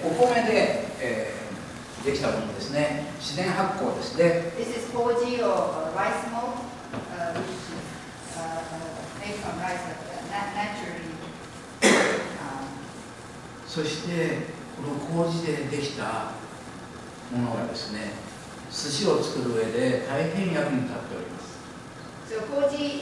お米で、できたものですね。自然発酵ですね。 This is koji or rice malt, which is made from rice naturally. そしてこの麹でできたものがですね、寿司を作る上で大変役に立っております。 So koji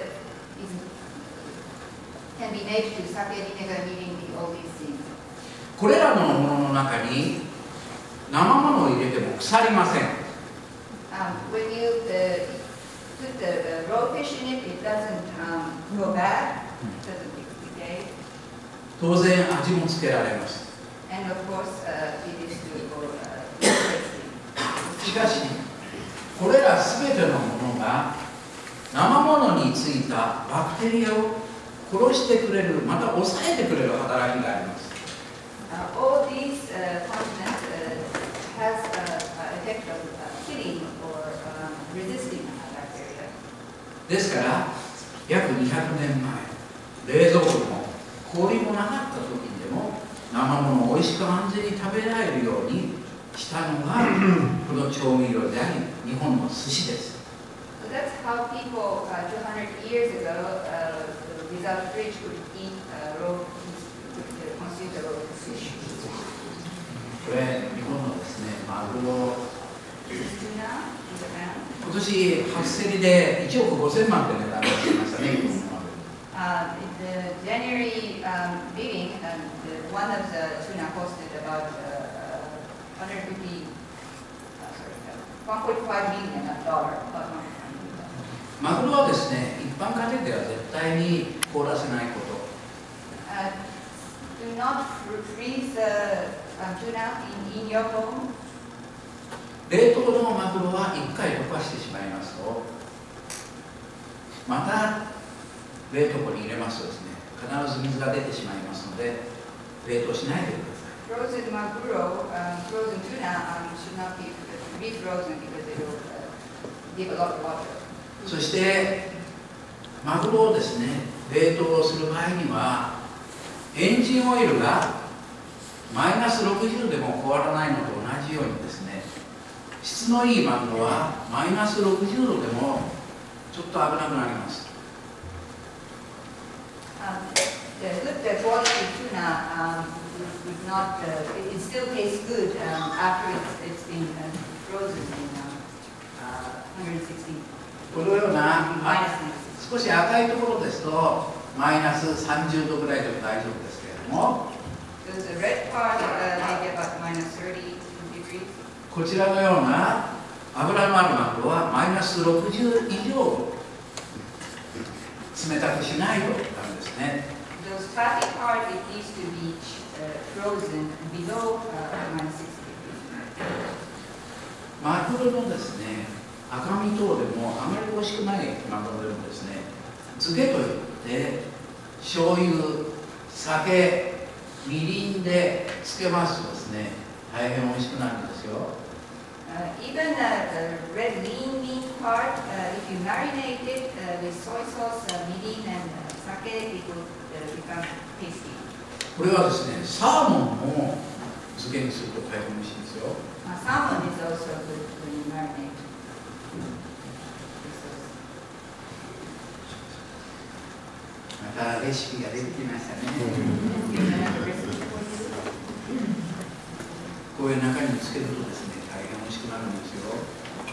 can be made to sake, vinegar, mirin, all these things. これらのものの中に生ものを入れても腐りません。 When you put the raw fish in it, it doesn't go bad, it doesn't decay. 当然味もつけられます。 And of course, it is to tasty. しかし、これらすべてのものが生ものについたバクテリアを殺してくれる、また抑えてくれる働きがあります。 All these components has an effect of killing or resisting bacteria. ですから、約200年前、冷蔵庫も氷もなかった時にでも生ものをおいしく安全に食べられるようにしたのがこの調味料であり、日本の寿司です。 So that's how people 200 years ago, without fridge, could eat raw, could consume the raw fish. これ、日本のですね、マグロ。今年初競りで1億5000万って値段がつきましたね。 The January bidding, one of the tuna costed about 1.5 million dollar. マグロはですね、一般家庭では絶対に凍らせないこと。 Do not freeze tuna in your home. 冷凍のマグロは1回溶かしてしまいますと、また冷凍庫に入れますとですね、必ず水が出てしまいますので、冷凍しないでください。 Frozen maguro, frozen tuna should not be refrozen because it will give a lot of water. そしてマグロをですね、冷凍する場合にはエンジンオイルがマイナス60でも凍らないのと同じようにですね、質のいいマグロはマイナス60度でもちょっと危なくなります。 The good quality tuna would not. It still tastes good after it's been frozen in 160. このような少し赤いところですとマイナス30度ぐらいでも大丈夫ですけれども、 the red part may get about minus 30 degrees. こちらのような脂のあるマグロはマイナス60以上冷たくしないとダメですね。 Those fatty part, it needs to be frozen below minus 60 degrees. マグロのですね、赤身等でもあまり美味しくないマグロでもですね、漬けといって醤油、酒、みりんで漬けますとですね、大変美味しくなるんですよ。 Even the red lean meat part, if you marinate it with soy sauce, mirin and sake, it will become tasty. これはですね、サーモンも漬けにすると大変美味しいんですよ。 Salmon is also good when you marinate. またレシピが出てきましたね。こういう中につけるとですね、大変美味しくなるんですよ。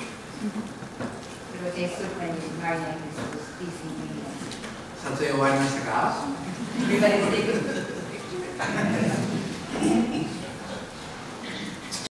撮影終わりましたか？